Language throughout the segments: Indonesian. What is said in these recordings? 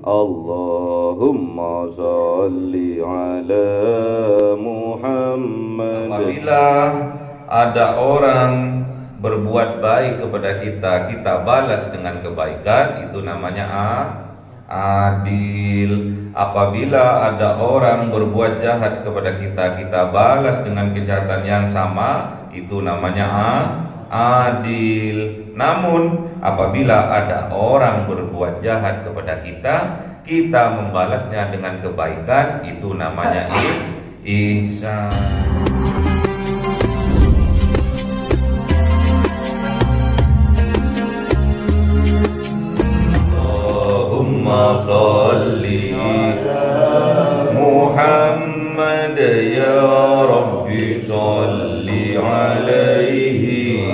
Allahumma sholli ala Muhammad. Apabila ada orang berbuat baik kepada kita, kita balas dengan kebaikan, itu namanya adil. Apabila ada orang berbuat jahat kepada kita, kita balas dengan kejahatan yang sama, itu namanya adil. Namun apabila ada orang berbuat jahat kepada kita, kita membalasnya dengan kebaikan, itu namanya ihsan. Allahumma sholli Muhammad ya Rabbi sholli alaihi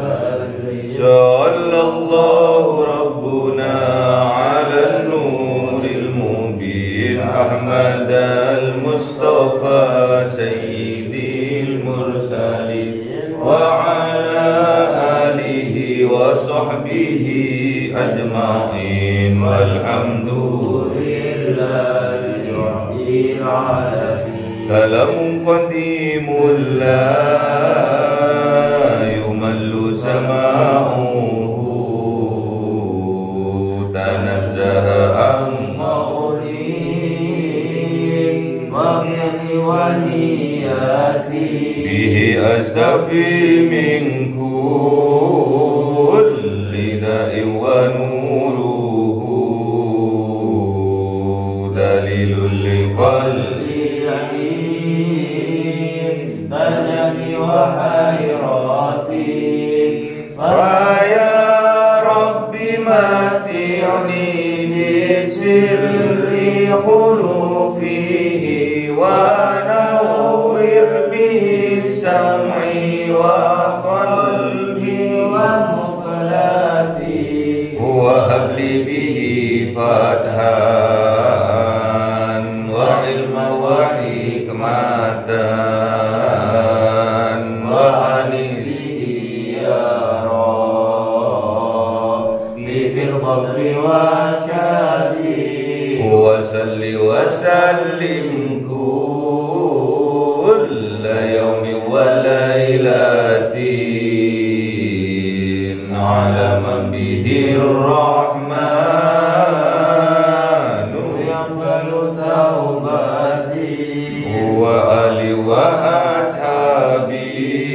sallallahu rabbuna ala nuril mubin Ahmad al-Mustafa sayyidil mursalin wa ala alihi wa sahbihi ajma'in walhamdulillahi rabbil alamin. Kalamun qadimul la yumallu sama'uhu tanazzaha an mawlin wa bihi waliyati bihi astafi min kulli da'in wa nuruhu dalilul liqalbi tanami wa hayrati faya rabbi mati'ni bisirri khulufihi wa nawwir bihi sam'i wa qalbi wa muqlati wa habli bihi fathan wa ilma wa hikmatan wa anisi ya Rabbi bil fadli wa syadi wa salli wa sallim kulla yawmin wa laylatin ala man bihi rahmanu yaqbalu taubati wa ali wa ashabi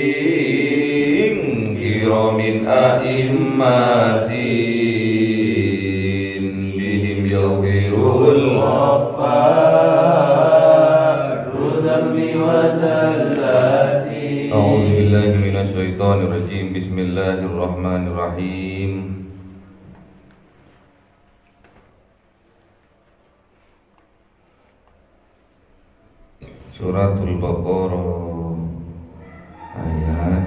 kiramin a'immatin bihim yawhirul ghaffar dhambi wa zallati. A'udzu billahi minasy syaithanir rajim. Bismillahirrahmanirrahim. Suratul Baqarah ayat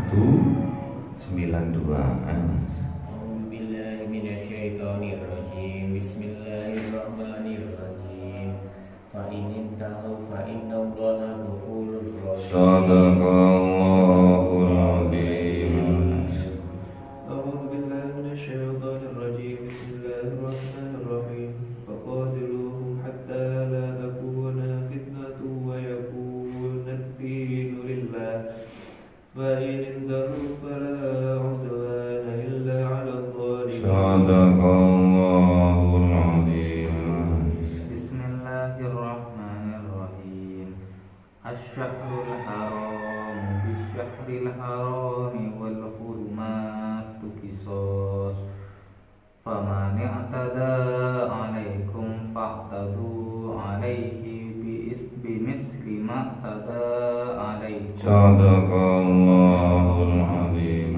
192. A'udzubillahi minasyaitonirrajim. Bismillahirrahmanirrahim. Fa in tahu fa innallaha ghafurur rahim. Sadaqallahul azim. A'udzubillahi minasyaitonirrajim. Bismillahirrahmanirrahim. Faqatiluhum hatta la takuna fitnatun wa yakuna ad-dinu lillah. Fa in intahu fala 'udwana illa 'alal zalimin. Sadaqallahul azim. Bismillahirrahmanirrahim. Asy-syahrul haram bisyahril harami wal hurumatu qisas. Faman i'tada 'alaikum fa'tadu 'alaihi bimisli ma i'tada 'alaikum. Sadaqallahul azim.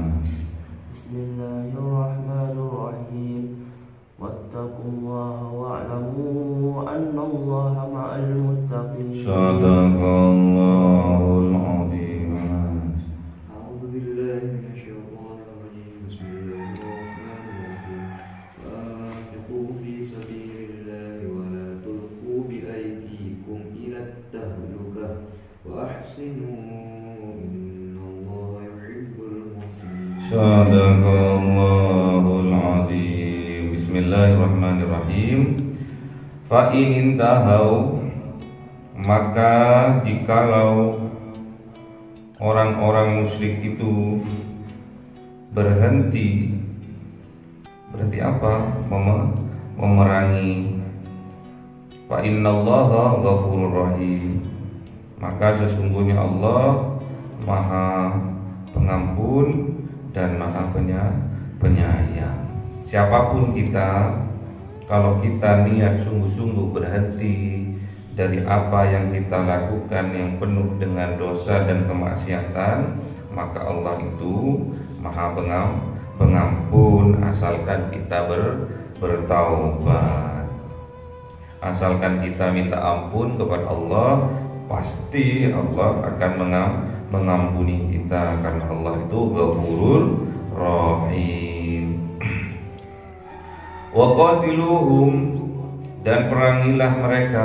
Bismillahirrahmanirrahim. Wattaqullaha wa'lamu annallaha ma'al muttaqin. Sadaqallahul azim. A'udzu billahi minasyaitonir rajim. Bismillahirrahmanirrahim. Fa'anfiqu fi sabilillahi wa la tulqu bi aydikum ila at-tahlukah wa ahsinu innallaha yuhibbul muhsinin. Sadaqallahul azim. Bismillahirrahmanirrahim. Fa in intahau, maka jikalau orang-orang musyrik itu berhenti apa? Memerangi. Fa innallaha ghafurur rahim, maka sesungguhnya Allah Maha Pengampun dan Maha Penyayang. Siapapun kita, kalau kita niat sungguh-sungguh berhenti dari apa yang kita lakukan yang penuh dengan dosa dan kemaksiatan, maka Allah itu Maha Pengampun, asalkan kita bertaubat. Asalkan kita minta ampun kepada Allah, pasti Allah akan mengampuni kita, karena Allah itu Ghafurur Rahim. Wa qatiluhum, dan perangilah mereka,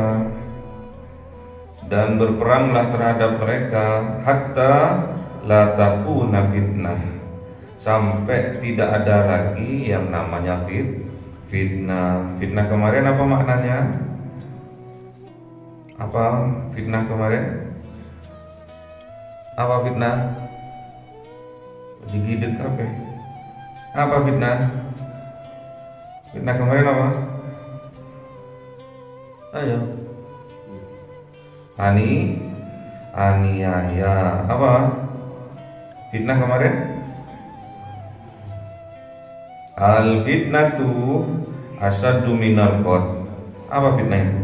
dan berperanglah terhadap mereka, hatta la takuna fitnah, sampai tidak ada lagi yang namanya fitnah. Fitnah kemarin apa maknanya? Apa fitnah kemarin? Apa fitnah? Jigidek apa? Apa fitnah? Fitnah kemarin apa? Ayo. Aniaya. Apa? Fitnah kemarin? Al fitnatu asaddu minal qatl. Apa fitnah itu?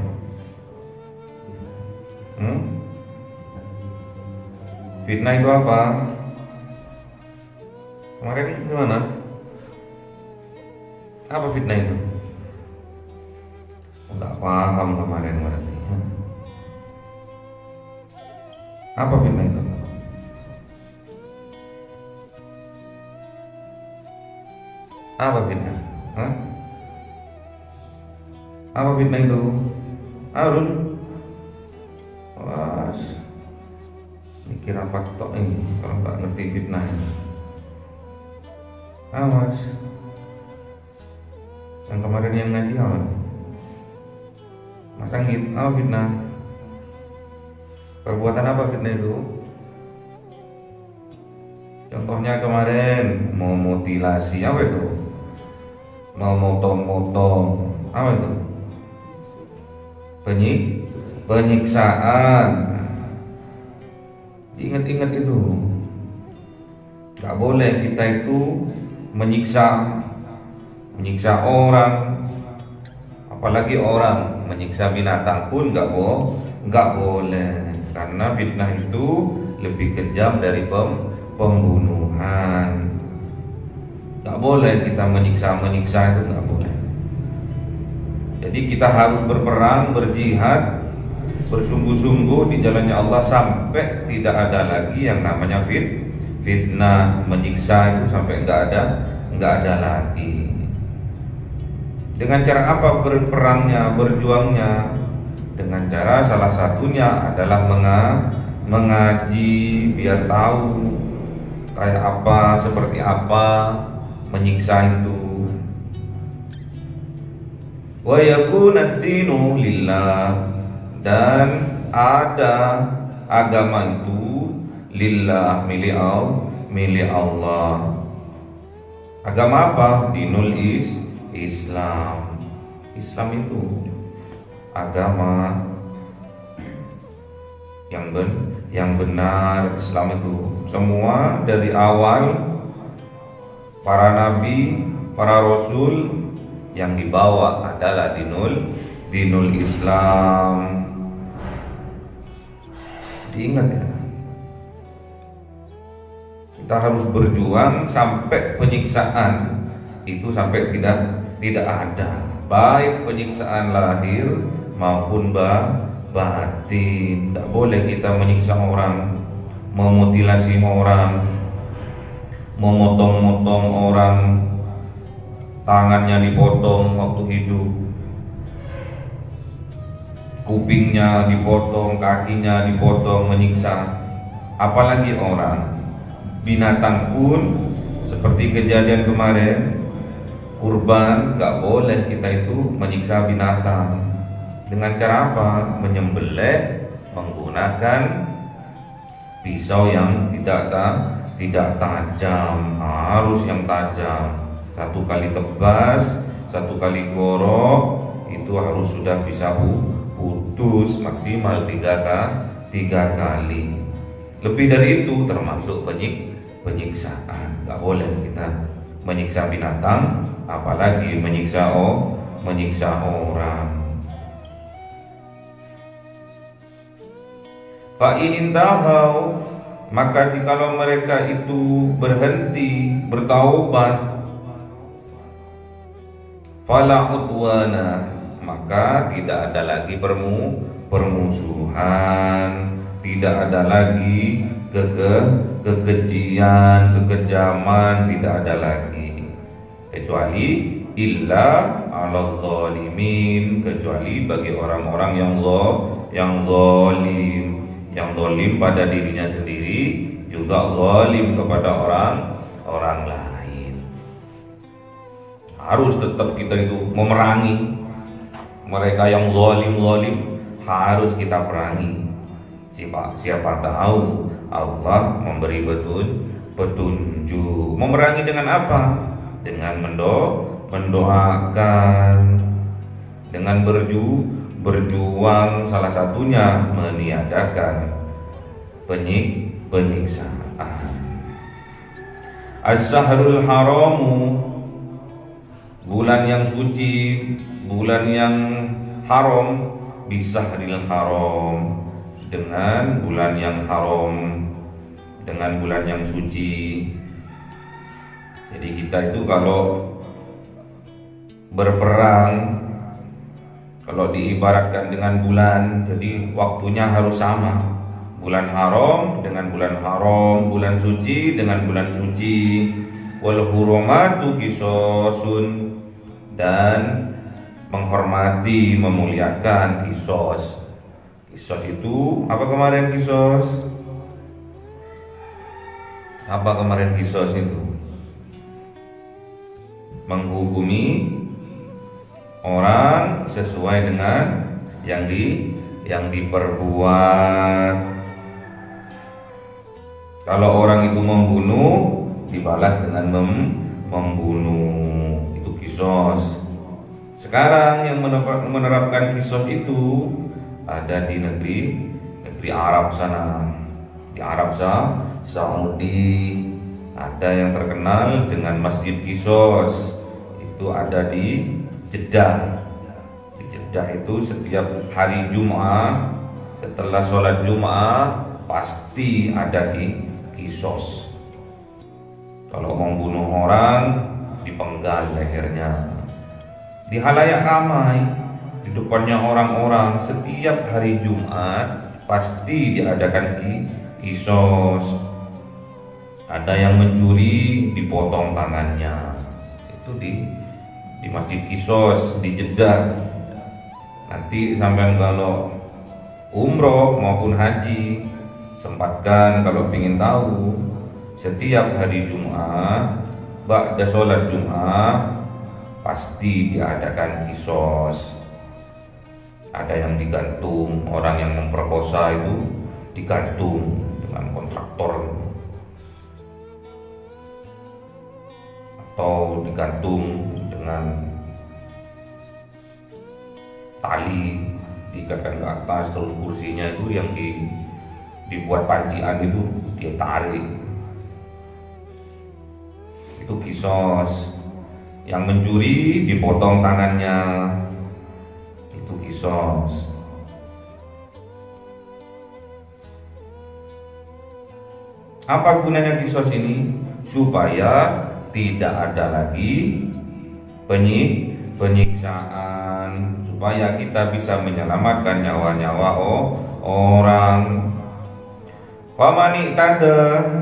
Fitnah itu apa? Kemarin gimana? Apa fitnah itu? Enggak paham kemarin berarti. Apa fitnah itu? Apa fitnah? Hah? Apa fitnah itu? Arun? Was, mikir apa tok ini kalau nggak ngerti fitnah ini. Awas. Yang kemarin yang ngaji apa? Mas Anggit, apa fitnah? Perbuatan apa fitnah itu? Contohnya kemarin mau mutilasi, apa itu? Mau motong-motong, apa itu? Penyiksaan. Ingat-ingat itu. Gak boleh kita itu menyiksa orang, apalagi orang, menyiksa binatang pun gak boleh, karena fitnah itu lebih kejam dari pembunuhan. Gak boleh kita menyiksa itu, gak boleh. Jadi kita harus berperang, berjihad, bersungguh-sungguh di jalannya Allah sampai tidak ada lagi yang namanya fitnah, menyiksa itu sampai nggak ada lagi. Dengan cara apa berperangnya, berjuangnya? Dengan cara salah satunya adalah mengaji, biar tahu kayak apa, seperti apa menyiksa itu. Wa yakuna ad-dinu lillah, dan ada agama itu lillah, milik Allah. Agama apa? Dinul Islam. Islam itu agama yang benar. Islam itu semua dari awal para nabi, para rasul yang dibawa adalah dinul Islam. Diingat ya, kita harus berjuang sampai penyiksaan itu sampai tidak ada, baik penyiksaan lahir maupun batin. Tidak boleh kita menyiksa orang, memutilasi orang, memotong-motong orang, tangannya dipotong waktu hidup, kupingnya dipotong, kakinya dipotong, menyiksa. Apalagi orang, binatang pun seperti kejadian kemarin, kurban, nggak boleh kita itu menyiksa binatang. Dengan cara apa? Menyembelih menggunakan pisau yang tidak tajam, harus yang tajam. Satu kali tebas, satu kali gorok, itu harus sudah bisa putus maksimal 3 kali. Lebih dari itu termasuk penyiksaan. Nggak boleh kita menyiksa binatang, apalagi menyiksa orang. Fa in intahau, maka jikalau mereka itu berhenti bertaubat, fala udwana, maka tidak ada lagi permusuhan, tidak ada lagi kekejian, kekejaman, tidak ada lagi, kecuali illa ala zalimin, kecuali bagi orang-orang yang zalim pada dirinya sendiri, juga zalim kepada orang lain. Harus tetap kita itu memerangi mereka yang zalim, harus kita perangi. Siapa tahu Allah memberi petunjuk. Memerangi dengan apa? Dengan mendoakan, dengan berjuang, salah satunya meniadakan penyiksaan. As-Sahrul Haramu, bulan yang suci, bulan yang haram, bisahril haram, dengan bulan yang haram, dengan bulan yang suci. Jadi kita itu kalau berperang, kalau diibaratkan dengan bulan, jadi waktunya harus sama. Bulan haram dengan bulan haram, bulan suci dengan bulan suci. Wal hurumatu qisasun, dan menghormati, memuliakan qisos. Qisos itu apa kemarin qisos? Apa kemarin qisos itu? Menghukumi orang sesuai dengan yang diperbuat. Kalau orang itu membunuh, dibalas dengan membunuh. Itu qisos. Sekarang yang menerapkan qisos itu ada di negeri Arab sana. Di Arab Saudi ada yang terkenal dengan Masjid Qisos. Itu ada di Jeddah. Di Jeddah itu setiap hari Jumat setelah sholat Jumat pasti ada di qisos. Kalau membunuh orang, dipenggal lehernya di halayak ramai, di depannya orang-orang. Setiap hari Jumat pasti diadakan qisos. Ada yang mencuri, dipotong tangannya. Itu di Masjid Qisos di Jeddah. Nanti sampean kalau umroh maupun haji, sempatkan kalau ingin tahu. Setiap hari Jumat, ba'da sholat Jumat pasti diadakan qisos. Ada yang digantung, orang yang memperkosa itu digantung dengan kontraktor, atau digantung dengan tali, diikatkan ke atas, terus kursinya itu yang dibuat pancian itu dia tarik. Itu qisos. Yang mencuri dipotong tangannya. Itu qisos. Apa gunanya qisos ini? Supaya tidak ada lagi penyiksaan, supaya kita bisa menyelamatkan nyawa-nyawa orang. Faman i'tada,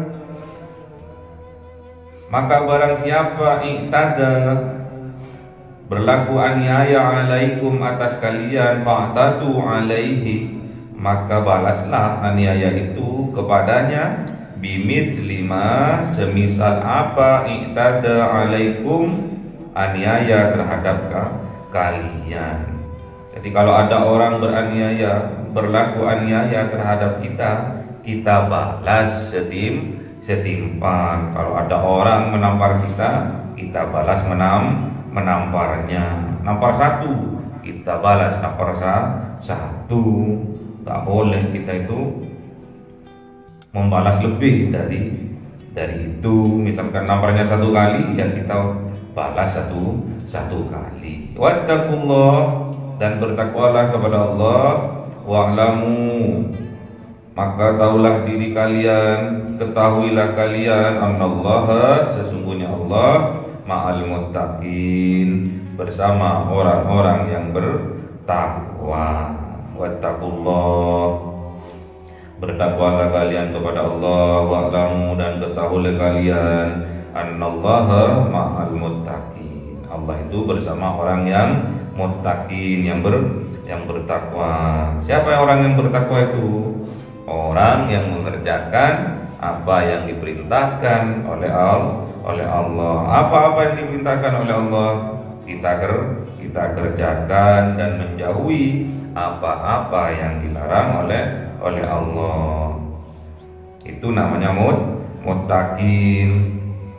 maka barang siapa i'tada, berlaku aniaya alaikum atas kalian, fa'tadu alaihi, maka balaslah aniaya itu kepadanya, bimithli ma, semisal apa i'tada alaikum aniaya terhadap kalian. Jadi kalau ada orang beraniaya, berlaku aniaya terhadap kita, kita balas setimpal. Kalau ada orang menampar kita, kita balas menamparnya. Nampar satu, kita balas nampar satu. Tak boleh kita itu membalas lebih dari itu. Misalkan namparnya satu kali, ya kita balas satu kali. Wattaqullah, dan bertakwalah kepada Allah. Wa'lamu, maka tahulah diri kalian, ketahuilah kalian, annallaha, sesungguhnya Allah, ma'al muttaqin, bersama orang-orang yang bertakwa. Wattaqullah, bertakwalah kalian kepada Allah. Wa'lamu, dan ketahuilah kalian, annallaha ma'al muttaqin, Allah itu bersama orang yang muttaqin, yang bertakwa. Siapa orang yang bertakwa itu? Orang yang mengerjakan apa yang diperintahkan oleh Allah. Apa-apa yang diperintahkan oleh Allah kita kerjakan, dan menjauhi apa-apa yang dilarang oleh Allah. Itu namanya muttaqin.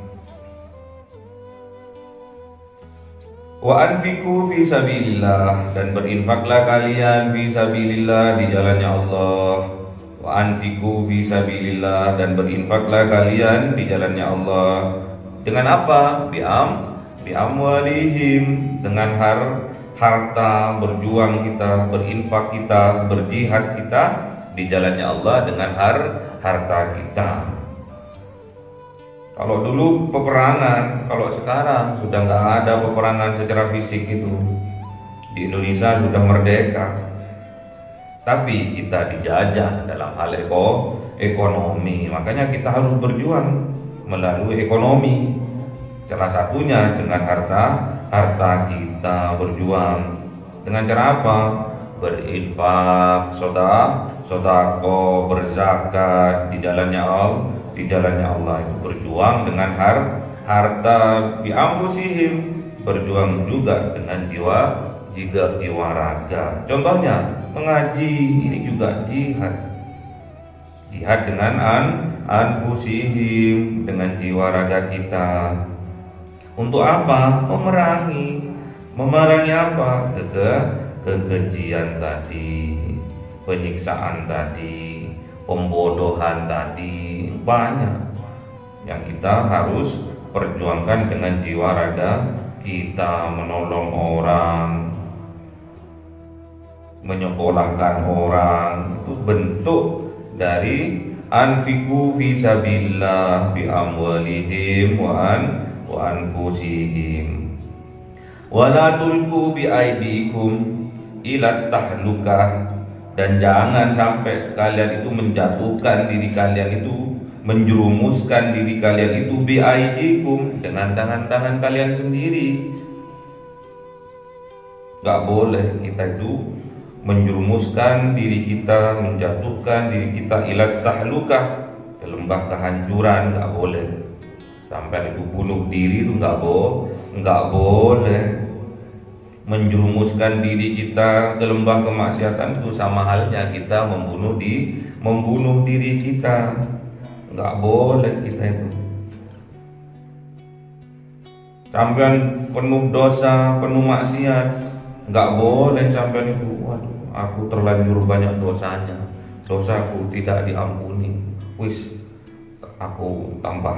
Wa anfiqu fi sabilillah, dan berinfaklah kalian fi sabilillah, di jalannya Allah. Wa anfiqu fi sabilillah, dan berinfaklah kalian di jalannya Allah. Dengan apa? Bi amwalihim, dengan harta, berjuang kita, berinfak kita, berjihad kita di jalannya Allah dengan harta kita. Kalau dulu peperangan, kalau sekarang sudah nggak ada peperangan secara fisik itu. Di Indonesia sudah merdeka, tapi kita dijajah dalam hal ekonomi. Makanya kita harus berjuang melalui ekonomi. Salah satunya dengan harta kita, berjuang. Dengan cara apa? Berinfak, sodako, berzakat di jalannya Allah. Di jalannya Allah itu berjuang dengan harta, bi anfusihim, berjuang juga dengan jiwa raga. Contohnya mengaji, ini juga jihad dengan anfusihim, dengan jiwa raga kita. Untuk apa? Memerangi apa? Kekejian tadi, penyiksaan tadi, pembodohan tadi. Banyak yang kita harus perjuangkan dengan jiwa raga kita, menolong orang, menyekolahkan orang. Itu bentuk dari anfiqu fi sabilillah bi amwalihim wa anfusihim wa la tulqu bi aidikum ila tahlukah, dan jangan sampai kalian itu menjatuhkan diri kalian itu, menjerumuskan diri kalian itu bi aidikum, dengan tangan-tangan kalian sendiri. Gak boleh kita itu menjerumuskan diri kita, menjatuhkan diri kita ila tahlukah, ke lembah kehancuran. Gak boleh. Sampai itu bunuh diri itu gak boleh. Menjerumuskan diri kita ke lembah kemaksiatan itu sama halnya kita membunuh diri kita. Nggak boleh kita itu. Sampean penuh dosa, penuh maksiat, nggak boleh sampean itu. Waduh, aku terlanjur banyak dosanya, dosaku tidak diampuni. Wis, aku tambah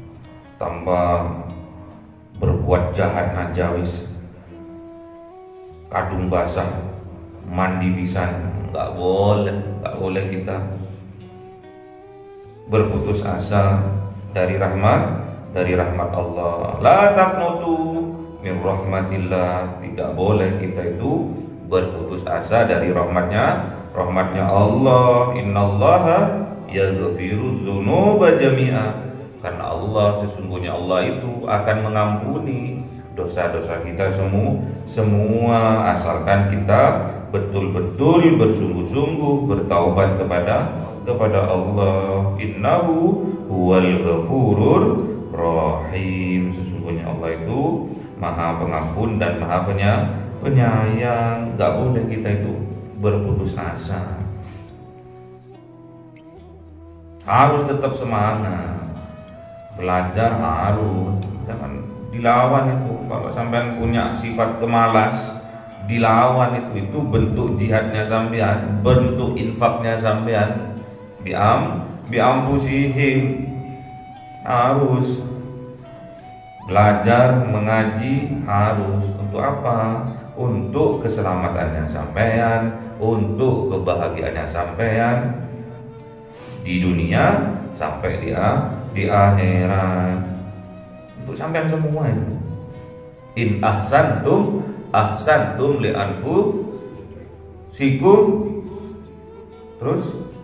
berbuat jahat aja wis. Kadung basah, mandi pisan. Nggak boleh kita berputus asa dari rahmat Allah. La taqnutu min rahmatillah, tidak boleh kita itu berputus asa dari rahmatnya Allah. Innallaha yaghfiru dzunuba jami'a, karena Allah, sesungguhnya Allah itu akan mengampuni dosa-dosa kita semua asalkan kita betul-betul bersungguh-sungguh bertaubat kepada Allah. Innahu huwal ghafurur rahim, sesungguhnya Allah itu Maha Pengampun dan Maha Penyayang. Gak boleh kita itu berputus asa, harus tetap semangat belajar, harus jangan dilawan itu. Kalau sampean punya sifat kemalas, dilawan itu bentuk jihadnya sampean, bentuk infaknya sampean. Biampusihim, harus belajar mengaji, harus untuk apa? Untuk keselamatannya sampean, untuk kebahagiaannya sampean di dunia sampai di akhirat. Untuk sampean semua itu. In ahsantum li anfusikum, terus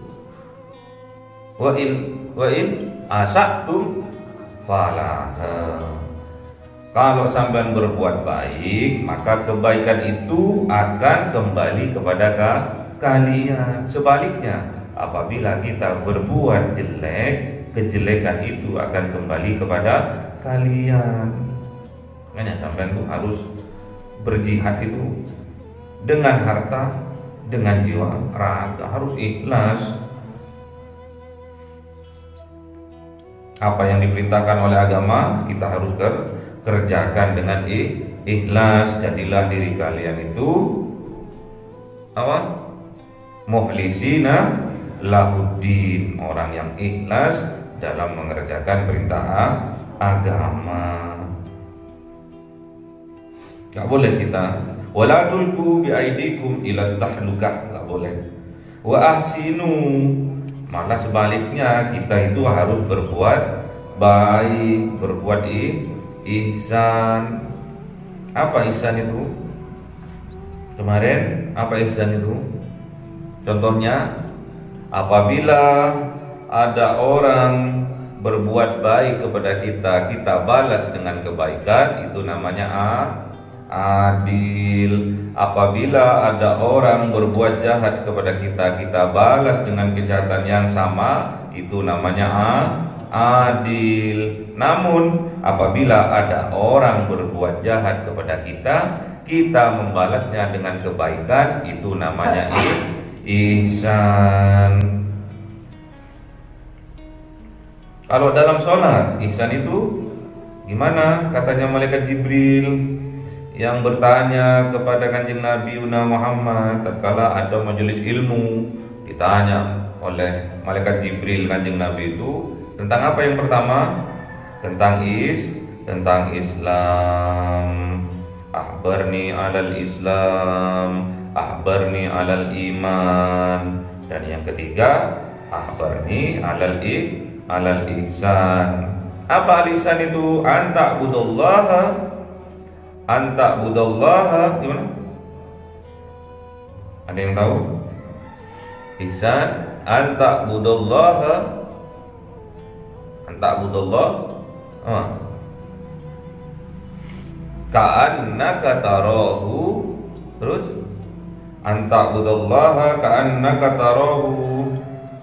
wa in asatum falaha. Kalau sampean berbuat baik, maka kebaikan itu akan kembali kepada kalian. Sebaliknya, apabila kita berbuat jelek, kejelekan itu akan kembali kepada kalian. Makanya sampean itu harus berjihad itu dengan harta, dengan jiwa, raga, harus ikhlas. Apa yang diperintahkan oleh agama kita harus kerjakan dengan ikhlas. Jadilah diri kalian itu apa? Mukhlisina lahuddin, orang yang ikhlas dalam mengerjakan perintah agama. Gak boleh kita wala tulqu biaidikum ila tahlukah, gak boleh. Wa ahsinu, malah sebaliknya kita itu harus berbuat baik, berbuat ihsan. Apa ihsan itu? Kemarin apa ihsan itu? Contohnya, apabila ada orang berbuat baik kepada kita, kita balas dengan kebaikan, itu namanya adil. Apabila ada orang berbuat jahat kepada kita, kita balas dengan kejahatan yang sama, itu namanya adil. Namun apabila ada orang berbuat jahat kepada kita, kita membalasnya dengan kebaikan, itu namanya ihsan. Kalau dalam sholat, ihsan itu gimana? Katanya malaikat Jibril yang bertanya kepada Kanjeng Nabi Muhammad tatkala ada majelis ilmu, ditanya oleh malaikat Jibril Kanjeng Nabi itu tentang apa? Yang pertama tentang Islam. Akhbarni alal Islam, akhbarni alal iman. Dan yang ketiga, akhbarni alal ihsan. Apa al-ihsan itu? Anta budallaha gimana? Ada yang tahu? Ihsan anta budallaha ka'annaka tarahu. Terus anta budallaha ka'annaka tarahu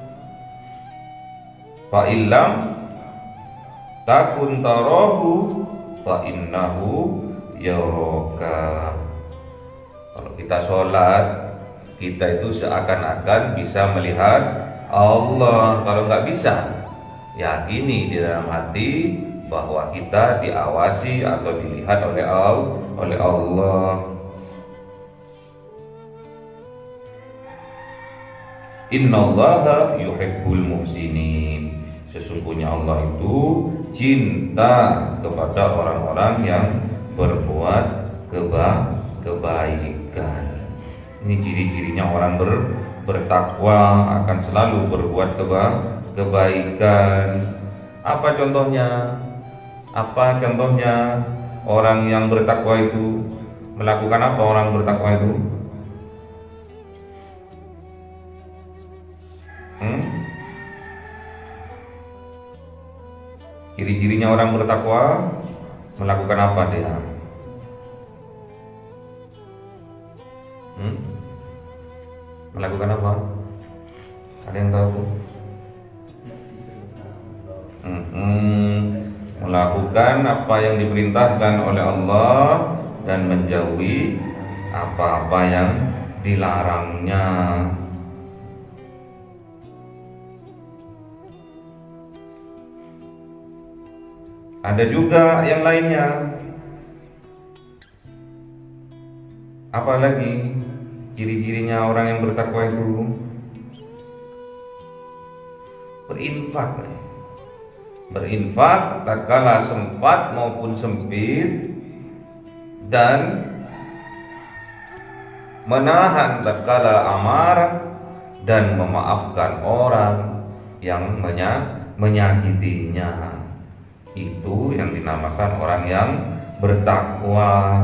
fa illam takun tarahu fa innahu yaraka. Kalau kita sholat, kita itu seakan-akan bisa melihat Allah. Kalau nggak bisa, yakini di dalam hati bahwa kita diawasi atau dilihat oleh Allah. Innallaha yuhibbul muhsinin. Sesungguhnya Allah itu cinta kepada orang-orang yang berbuat kebaikan. Ini ciri-cirinya orang bertakwa, akan selalu berbuat kebaikan. Apa contohnya? Orang yang bertakwa itu melakukan apa? Orang bertakwa itu ciri-cirinya orang bertakwa melakukan apa dia? Melakukan apa? Ada yang tahu? melakukan apa yang diperintahkan oleh Allah dan menjauhi apa-apa yang dilarangnya. Ada juga yang lainnya. Apalagi ciri-cirinya orang yang bertakwa itu? Berinfak. Berinfak tatkala sempat maupun sempit, dan menahan tatkala amarah, dan memaafkan orang yang menyakitinya. Itu yang dinamakan orang yang bertakwa.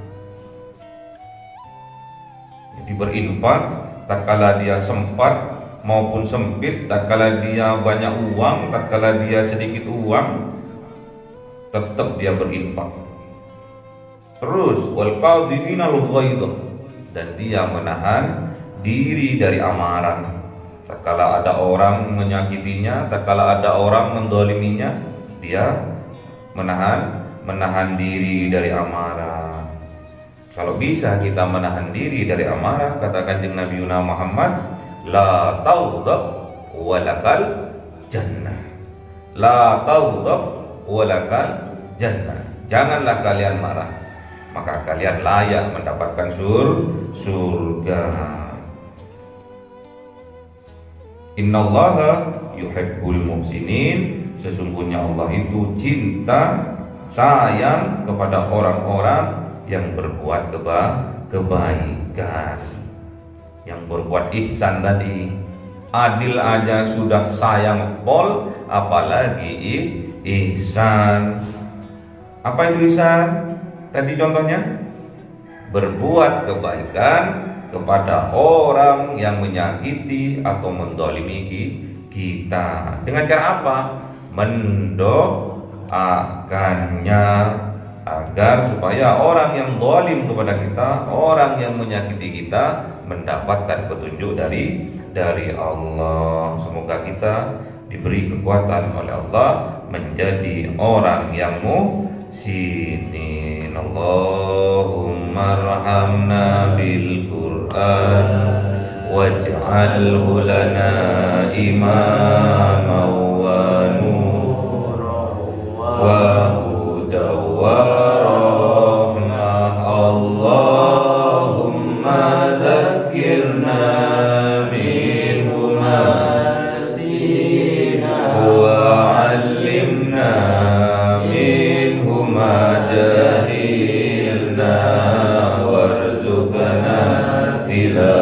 Jadi berinfak tatkala dia sempat maupun sempit, tatkala dia banyak uang, tatkala dia sedikit uang, tetap dia berinfak. Terus wal qadhiminal ghaidh, dan dia menahan diri dari amarah. Tatkala ada orang menyakitinya, tatkala ada orang mendoliminya, dia menahan diri dari amarah. Kalau bisa kita menahan diri dari amarah, kata Kanjeng Nabi Muhammad, la taghdab walakal jannah. La taghdab walakal jannah. Janganlah kalian marah, maka kalian layak mendapatkan surga. Innallaha yuhibbul muhsinin. Sesungguhnya Allah itu cinta, sayang kepada orang-orang yang berbuat kebaikan, yang berbuat ihsan tadi. Adil aja sudah sayang pol, apalagi ihsan. Apa itu ihsan? Tadi contohnya berbuat kebaikan kepada orang yang menyakiti atau mendolimi kita. Dengan cara apa? Mendoakannya agar supaya orang yang zalim kepada kita, orang yang menyakiti kita, mendapatkan petunjuk dari Allah. Semoga kita diberi kekuatan oleh Allah menjadi orang yang muhsinin. Allahumma arhamna bil Qur'an waj'alhu lana imaman wa nuran wa hudan wa rahmah. Allahumma dzakkirna minhu ma nasina wa 'allimna minhu ma jahilna warzuqna tilawah